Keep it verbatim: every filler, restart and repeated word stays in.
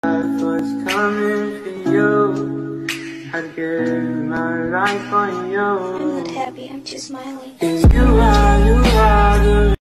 life was coming for you. I'd give my life on you. I'm not happy, I'm just smiling. And you are you.